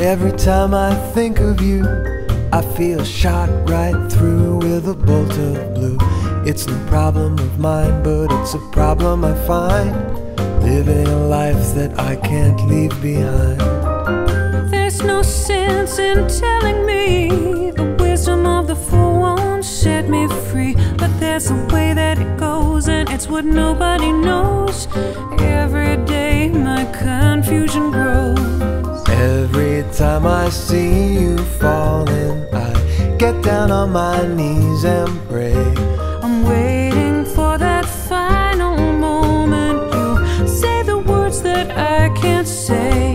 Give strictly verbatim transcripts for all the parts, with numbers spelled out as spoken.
Every time I think of you, I feel shot right through with a bolt of blue. It's no problem of mine, but it's a problem I find, living a life that I can't leave behind. There's no sense in telling me the wisdom of the fool won't set me free, but there's a way that it goes, and it's what nobody knows. Every day my confusion grows. Every time I see you falling, I get down on my knees and pray. I'm waiting for that final moment. You say the words that I can't say.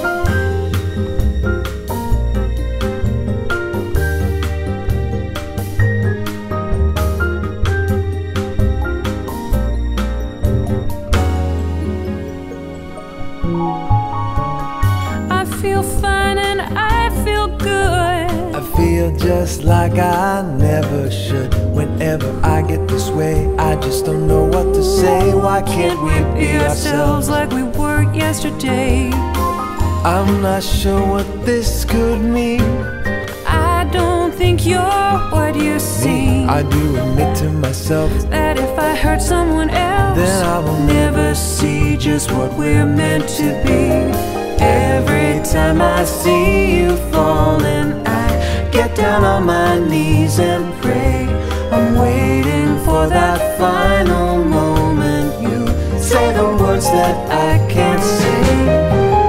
I feel fine and I feel good. I feel just like I never should. Whenever I get this way, I just don't know what to say. Why can't we be ourselves like we were yesterday? I'm not sure what this could mean. I don't think you're what you seem. I do admit to myself that if I hurt someone else, then I will never see just what we're meant to be. Every time I see you falling, I get down on my knees and pray. I'm waiting for that final moment. You say the words that I can't say.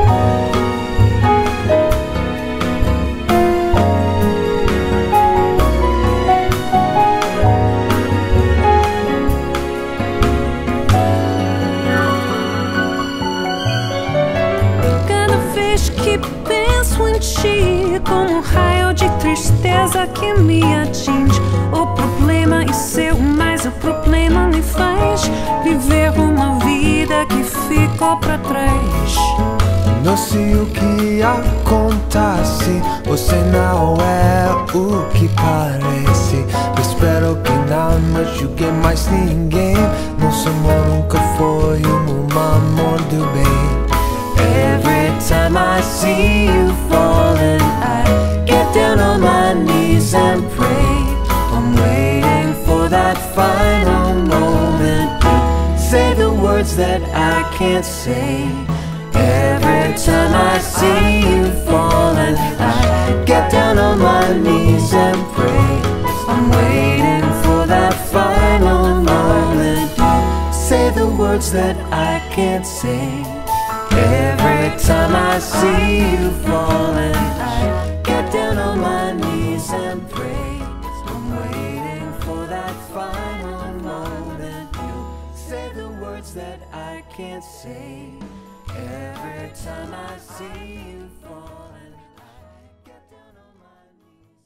Como um raio de tristeza que me atinge. O problema é seu, mas o problema me faz viver uma vida que ficou pra trás. Não sei o que acontece, você não é o que parece. Espero que não machuque mais ninguém. Nosso amor nunca foi um amor do bem. Every time I see you falling, I get down on my knees and pray. I'm waiting for that final moment to say the words that I can't say. Every time I see you falling, I get down on my knees and pray. I'm waiting for that final moment to say the words that I can't say. Every time I see you falling, I get down on my knees and pray. I'm waiting for that final moment. You say the words that I can't say. Every time I see you falling, I get down on my knees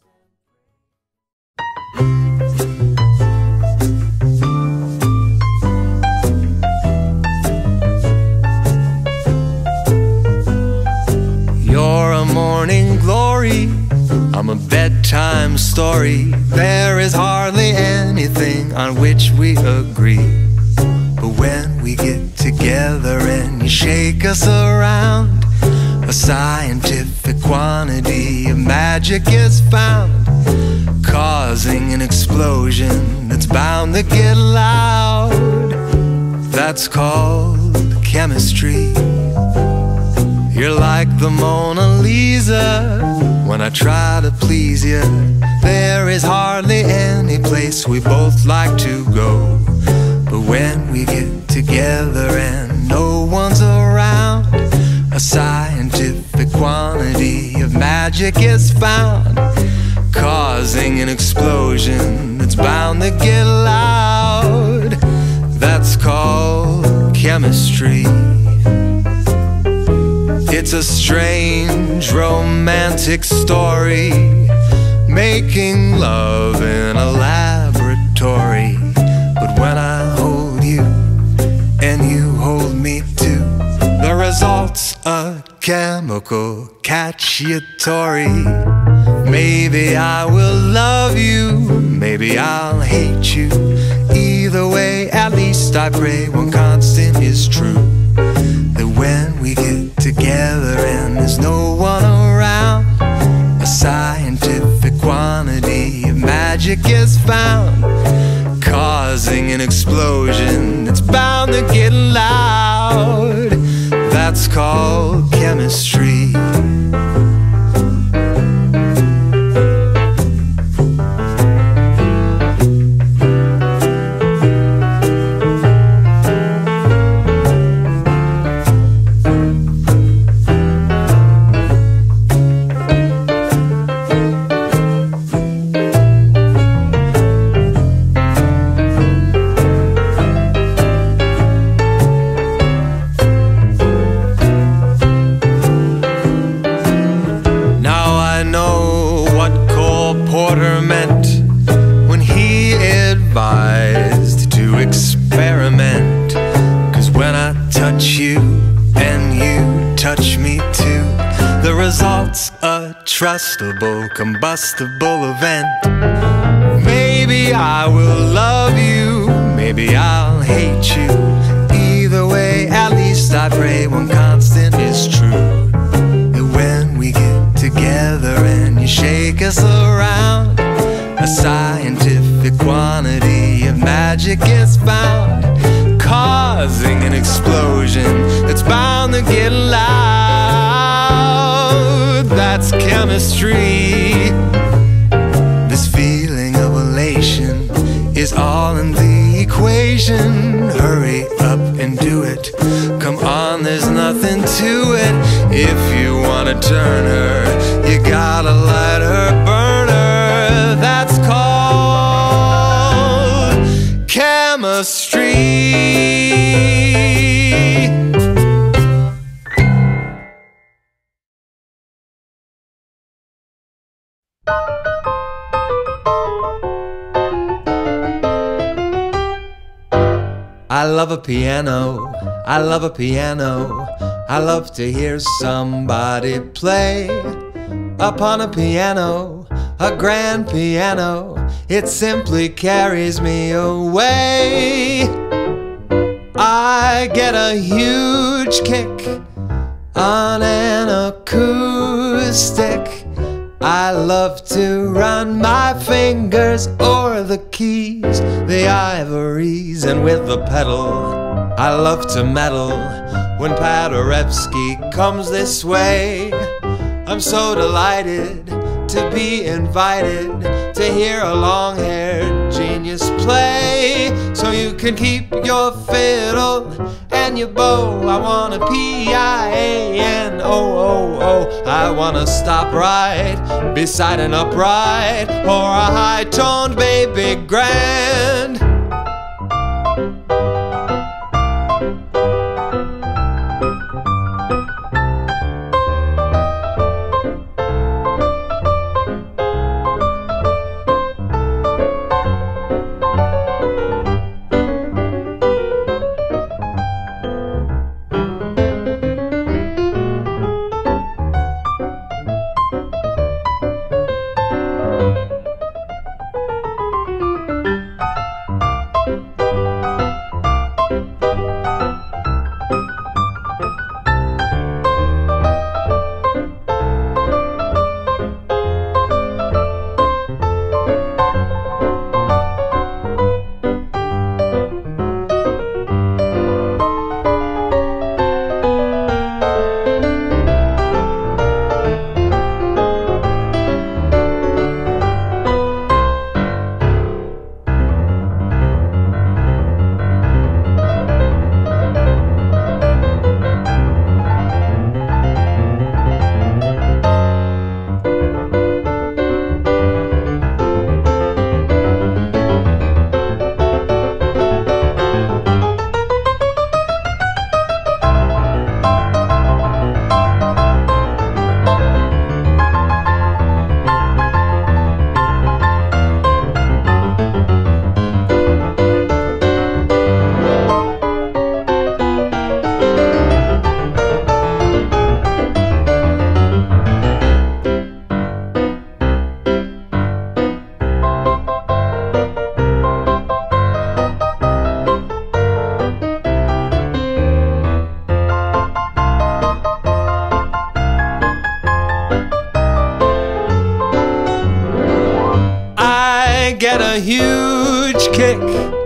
and pray. You're a morning glory, I'm a bedtime story. There is hardly anything on which we agree. But when we get together and you shake us around, a scientific quantity of magic is found, causing an explosion that's bound to get loud. That's called chemistry. You're like the Mona Lisa when I try to please you. There is hardly any place we both like to go. But when we get together and no one's around, a scientific quantity of magic is found, causing an explosion that's bound to get loud. That's called chemistry. It's a strange romantic story, making love in a laboratory. But when I hold you and you hold me too, the result's a chemical cacciatore. Maybe I will love you, maybe I'll hate you. Either way, at least I pray one constant is true, that when we get together and there's no one around, result's a trustable, combustible event. Maybe I will love you, maybe I'll hate you. Either way, at least I pray one constant is true, that when we get together and you shake us around, a scientific quantity of magic is found, causing an explosion that's bound to get loud. That's chemistry. This feeling of elation is all in the equation. Hurry up and do it. Come on, there's nothing to it. If you wanna turn her, you gotta let her burn her. That's called chemistry. I love a piano, I love a piano. I love to hear somebody play upon a piano, a grand piano. It simply carries me away. I get a huge kick on an acoustic. I love to run my fingers o'er the keys, the ivories, and with the pedal I love to meddle. When Paderewski comes this way, I'm so delighted to be invited to hear a long-haired genius play. So you can keep your fiddle and your bow. I wanna P I A N O O O. I wanna stop right beside an upright or a high-toned baby grand. Get a huge kick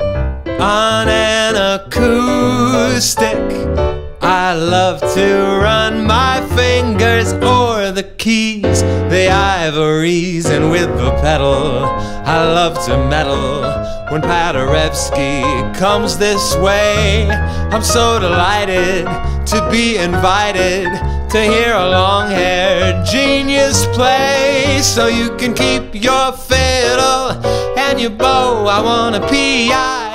on an acoustic. I love to run my fingers o'er the keys, the ivories, and with the pedal I love to meddle. When Paderewski comes this way, I'm so delighted to be invited to hear a long-haired genius play. So you can keep your fiddle and your bow. I wanna P I